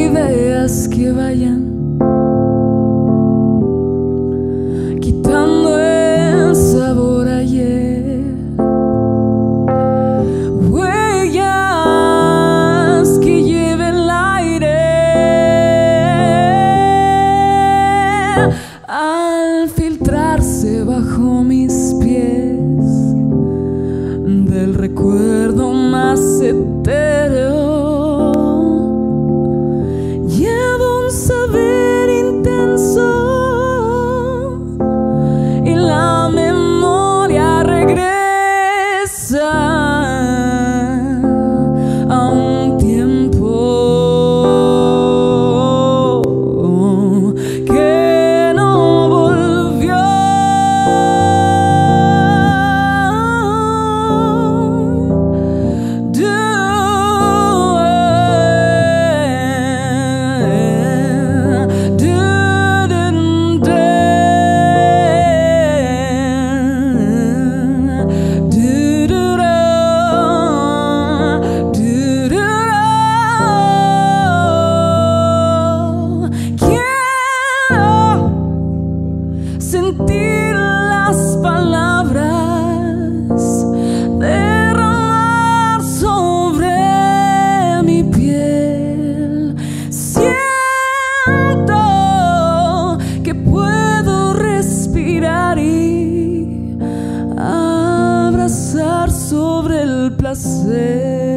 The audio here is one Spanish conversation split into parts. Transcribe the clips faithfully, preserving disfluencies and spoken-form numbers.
ideas que vayan quitando el sabor ayer, huellas que lleven el aire al filtrarse bajo mis pies del recuerdo más etéreo. Llevo un saber intenso y la memoria regresa a un tiempo que no volvió. Sentir las palabras derramar sobre mi piel. Siento que puedo respirar y abrazar sobre el placer.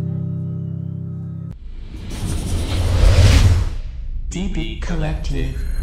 D B Collective.